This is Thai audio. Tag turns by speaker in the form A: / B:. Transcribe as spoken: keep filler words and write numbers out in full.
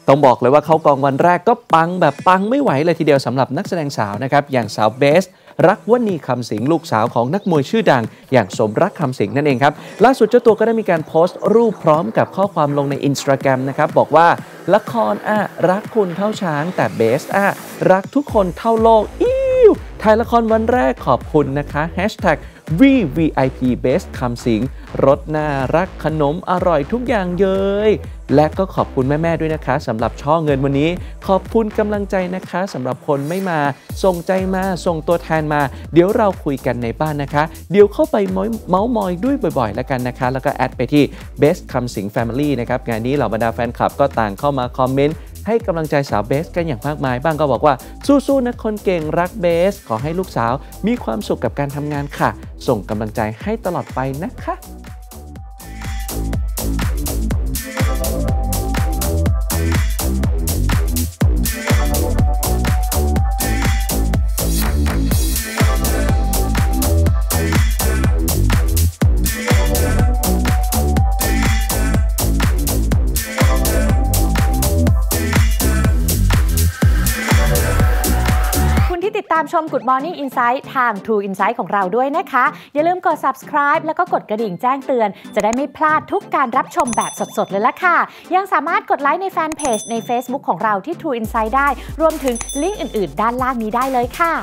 A: ต้องบอกเลยว่าเขากองวันแรกก็ปังแบบปังไม่ไหวเลยทีเดียวสำหรับนักแสดงสาวนะครับอย่างสาวเบสรักวณีคำสิงลูกสาวของนักมวยชื่อดังอย่างสมรักคำสิงนั่นเองครับล่าสุดเจ้าตัวก็ได้มีการโพสต์รูปพร้อมกับข้อความลงใน Instagram นะครับบอกว่าละครอ่ะรักคุณเท่าช้างแต่เบสอ่ะรักทุกคนเท่าโลกอิ้วถ่ายละครวันแรกขอบคุณนะคะ แฮชแท็ก วี วี ไอ พี เบส คำสิงรสน่ารักขนมอร่อยทุกอย่างเยยและก็ขอบคุณแม่ๆด้วยนะคะสำหรับช่อเงินวันนี้ขอบคุณกำลังใจนะคะสำหรับคนไม่มาส่งใจมาส่งตัวแทนมาเดี๋ยวเราคุยกันในบ้านนะคะเดี๋ยวเข้าไปเมาส์มอยด้วยบ่อยๆแล้วกันนะคะแล้วก็แอดไปที่ Best คำสิง Family นะครับงานนี้เหล่าบรรดาแฟนคลับก็ต่างเข้ามาคอมเมนต์ให้กำลังใจสาวเบสกันอย่างมากมายบ้างก็บอกว่าสู้ๆนะคนเก่งรักเบสขอให้ลูกสาวมีความสุขกับการทำงานค่ะส่งกำลังใจให้ตลอดไปนะคะ
B: ติดตามชม Good Morning Insight ทาง True Insight ของเราด้วยนะคะอย่าลืมกด Subscribe แล้วก็กดกระดิ่งแจ้งเตือนจะได้ไม่พลาดทุกการรับชมแบบสดๆเลยล่ะค่ะยังสามารถกดไลค์ในแฟนเพจใน Facebook ของเราที่ True Insight ได้รวมถึงลิงก์อื่นๆด้านล่างนี้ได้เลยค่ะ